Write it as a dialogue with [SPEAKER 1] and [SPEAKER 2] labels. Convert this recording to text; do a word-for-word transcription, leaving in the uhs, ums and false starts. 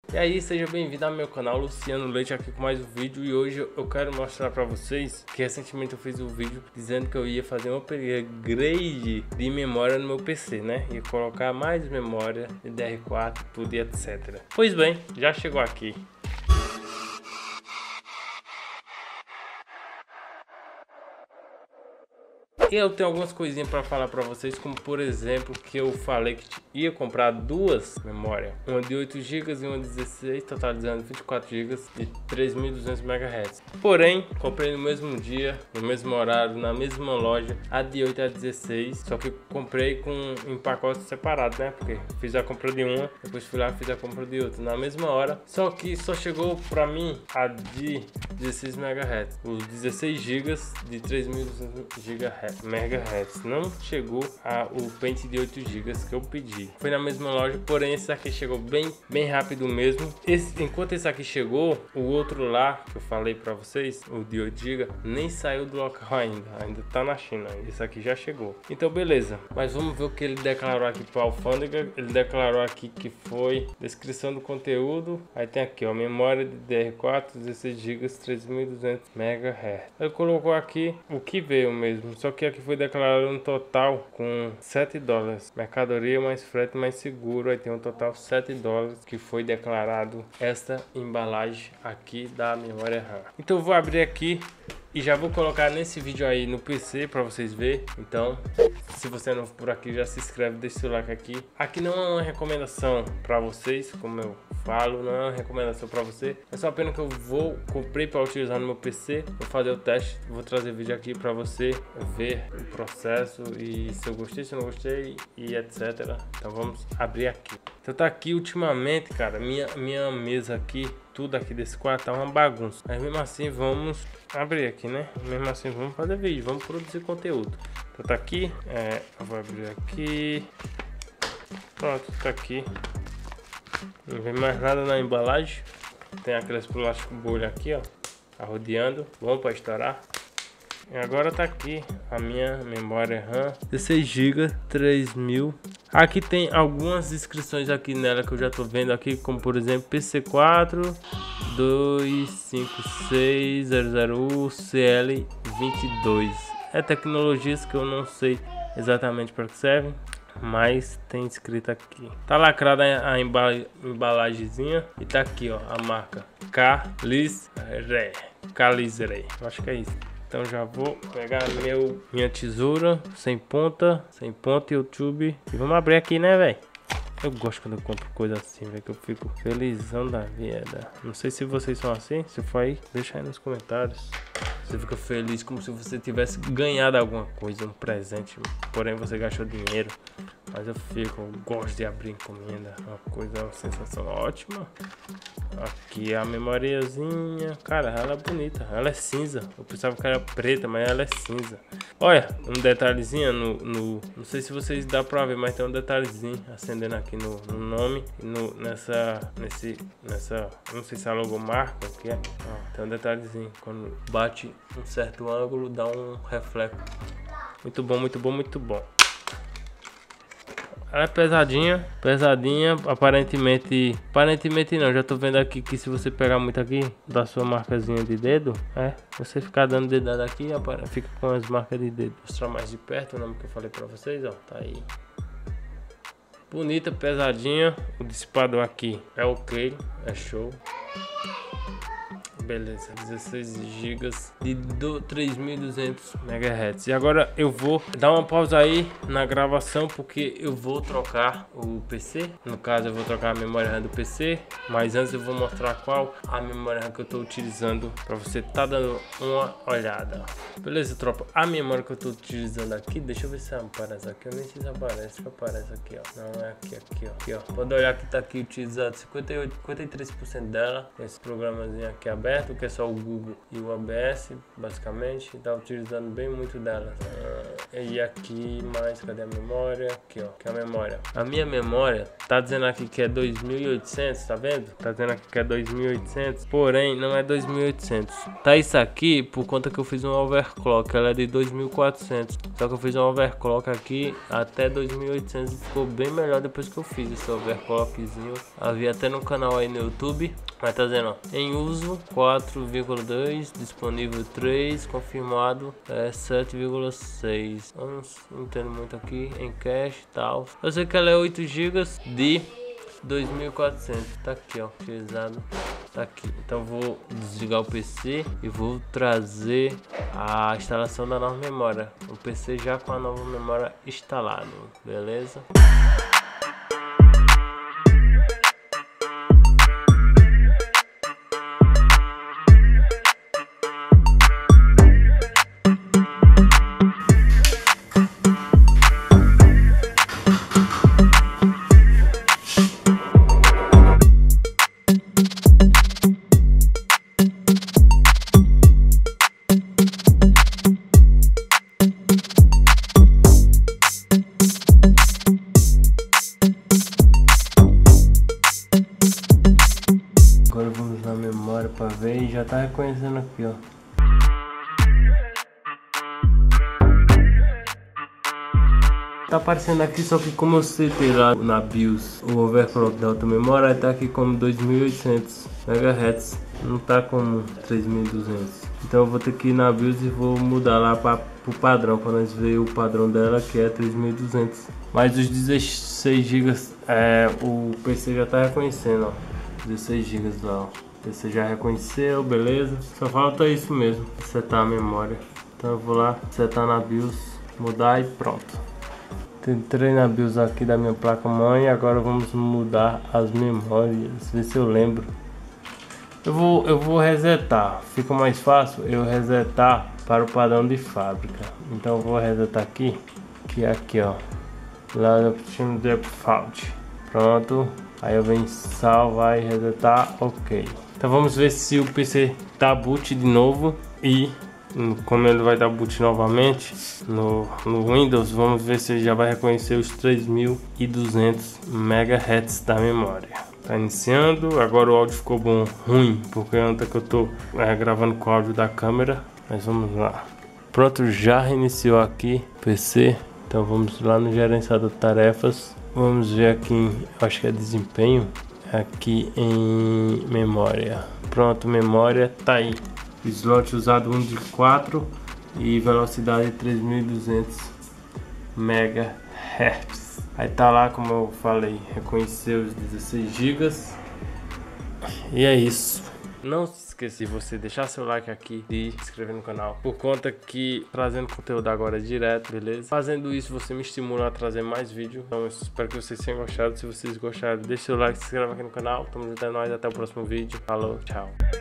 [SPEAKER 1] E aí, seja bem-vindo ao meu canal, Luciano Leite aqui com mais um vídeo. E hoje eu quero mostrar pra vocês que recentemente eu fiz um vídeo dizendo que eu ia fazer um upgrade de memória no meu P C, né? Ia colocar mais memória de D D R quatro, tudo e etcétera. Pois bem, já chegou aqui. E eu tenho algumas coisinhas para falar para vocês, como por exemplo que eu falei que ia comprar duas memórias, uma de oito gigas e uma de dezesseis, totalizando vinte e quatro gigas de três mil e duzentos megahertz. Porém, comprei no mesmo dia, no mesmo horário, na mesma loja, a de oito e a dezesseis, só que comprei com em pacotes separados, né? Porque fiz a compra de uma, depois fui lá e fiz a compra de outra na mesma hora, só que só chegou para mim a de dezesseis megahertz, os dezesseis gigas de três mil e duzentos megahertz. Não chegou a o pente de oito gigas que eu pedi. Foi na mesma loja, porém esse aqui chegou bem bem rápido mesmo. Esse, enquanto esse aqui chegou, o outro lá que eu falei para vocês, o de oito gigas, nem saiu do local ainda. Ainda tá na China. Esse aqui já chegou. Então beleza. Mas vamos ver o que ele declarou aqui para a alfândega. Ele declarou aqui que foi descrição do conteúdo. Aí tem aqui, ó, memória de D D R quatro, dezesseis gigas, três mil e duzentos megahertz. Ele colocou aqui o que veio mesmo. Só que aqui foi declarado um total com sete dólares. Mercadoria mais frete mais seguro. Aí tem um total sete dólares que foi declarado esta embalagem aqui da memória RAM. Então eu vou abrir aqui e já vou colocar nesse vídeo aí no P C para vocês verem. Então, se você é novo por aqui, já se inscreve, deixa o like aqui. Aqui não é uma recomendação para vocês, como eu falo, não é uma recomendação para você. É só apenas que eu vou comprei para utilizar no meu P C, vou fazer o teste, vou trazer vídeo aqui para você ver o processo e se eu gostei, se eu não gostei e etcétera. Então vamos abrir aqui. Então tá aqui ultimamente, cara, minha minha mesa aqui, tudo aqui desse quarto tá uma bagunça. Mas mesmo assim vamos abrir aqui, né? Mesmo assim vamos fazer vídeo, vamos produzir conteúdo. Então tá aqui, é, eu vou abrir aqui. Pronto, tá aqui. Não vem mais nada na embalagem. Tem aqueles plástico bolha aqui, ó, tá rodeando, bom para estourar. E agora tá aqui a minha memória RAM, dezesseis gigas, três mil. Aqui tem algumas inscrições aqui nela que eu já tô vendo aqui, como por exemplo P C quatro dois cinco seis zero zero C L vinte e dois. É tecnologias que eu não sei exatamente para que servem, mas tem escrito aqui. Tá lacrada a embalagemzinha e tá aqui, ó, a marca Calizre. Calizre, acho que é isso. Então já vou pegar meu, minha tesoura sem ponta, sem ponta YouTube e vamos abrir aqui, né, velho? Eu gosto quando eu compro coisa assim, velho, que eu fico felizão da vida. Não sei se vocês são assim, se for aí, deixa aí nos comentários. Você fica feliz como se você tivesse ganhado alguma coisa, um presente, porém você gastou dinheiro. Mas eu fico, eu gosto de abrir encomenda, uma coisa, uma sensação ótima. Aqui a memoriazinha, cara, ela é bonita, ela é cinza. Eu pensava que era preta, mas ela é cinza. Olha, um detalhezinho no, no não sei se vocês dá pra ver, mas tem um detalhezinho acendendo aqui no, no nome, no, nessa, nesse, nessa, não sei se é a logomarca, o que é. Ó, tem um detalhezinho, quando bate um certo ângulo, dá um reflexo. Muito bom, muito bom, muito bom. Ela é pesadinha, pesadinha, aparentemente, aparentemente não, já tô vendo aqui que se você pegar muito aqui da sua marcazinha de dedo, é, você ficar dando dedada aqui, fica com as marcas de dedo. Vou mostrar mais de perto o nome que eu falei pra vocês, ó, tá aí. Bonita, pesadinha, o dissipador aqui é ok, é show. Beleza, dezesseis gigas de três mil e duzentos megahertz. E agora eu vou dar uma pausa aí na gravação, porque eu vou trocar o P C. No caso eu vou trocar a memória RAM do P C, mas antes eu vou mostrar qual a memória RAM que eu estou utilizando, para você tá dando uma olhada. Beleza, tropa, a memória que eu estou utilizando aqui, deixa eu ver se aparece aqui, eu nem sei se aparece, que aparece aqui, ó. Não, é aqui, aqui, ó. Aqui, ó. Pode olhar que tá aqui utilizado cinquenta e oito, cinquenta e três por cento dela. Esse programazinho aqui aberto. certo, que é só o Google e o O B S, basicamente. Tá utilizando bem muito dela. Uh, e aqui mais, cadê a memória? Aqui, ó, que é a memória. A minha memória tá dizendo aqui que é dois mil e oitocentos, tá vendo? Tá dizendo aqui que é dois mil e oitocentos, porém não é dois mil e oitocentos. Tá isso aqui por conta que eu fiz um overclock, ela é de dois mil e quatrocentos. Só que eu fiz um overclock aqui até dois mil e oitocentos e ficou bem melhor depois que eu fiz esse overclockzinho. Havia até no canal aí no YouTube. Mas tá dizendo, ó, em uso quatro vírgula dois, disponível três, confirmado é sete vírgula seis. Não entendo muito aqui, em cache e tal. Eu sei que ela é oito gigas de dois mil e quatrocentos. Tá aqui, ó, utilizado. Tá aqui. Então vou desligar o P C e vou trazer a instalação da nova memória. O P C já com a nova memória instalado, beleza? Agora vamos na memória para ver e já tá reconhecendo aqui, ó. Tá aparecendo aqui, só que como eu setei lá na BIOS o overclock da outra memória, tá aqui como dois mil e oitocentos megahertz, não tá como três mil e duzentos. Então eu vou ter que ir na BIOS e vou mudar lá para o padrão, para nós ver o padrão dela, que é três mil e duzentos. Mas os dezesseis gigas, é, o P C já tá reconhecendo, ó. dezesseis gigas lá, ó. O P C já reconheceu, beleza. Só falta isso mesmo, setar a memória. Então eu vou lá, setar na BIOS, mudar e pronto. Entrei na BIOS aqui da minha placa mãe. Agora vamos mudar as memórias, ver se eu lembro. Eu vou, eu vou resetar, fica mais fácil eu resetar para o padrão de fábrica. Então eu vou resetar aqui, que é aqui, ó, lá no time default. Pronto, aí eu venho salvar e resetar, ok. Então vamos ver se o P C tá boot de novo e como ele vai dar boot novamente no, no Windows, vamos ver se ele já vai reconhecer os três mil e duzentos megahertz da memória. Tá iniciando, agora o áudio ficou bom, ruim, porque ontem que eu tô é, gravando com o áudio da câmera, mas vamos lá. Pronto, já reiniciou aqui o P C, então vamos lá no gerenciador de tarefas, vamos ver aqui em, acho que é desempenho, aqui em memória. Pronto, memória tá aí. Slot usado um de quatro e velocidade três mil e duzentos megahertz. Aí tá lá, como eu falei, reconheceu os dezesseis gigas. E é isso. Não se esqueça de você deixar seu like aqui e se inscrever no canal, por conta que trazendo conteúdo agora direto, beleza? Fazendo isso você me estimula a trazer mais vídeo. Então eu espero que vocês tenham gostado. Se vocês gostaram, deixe seu like, se inscreva aqui no canal. Tamo junto, é nóis, até o próximo vídeo. Falou, tchau.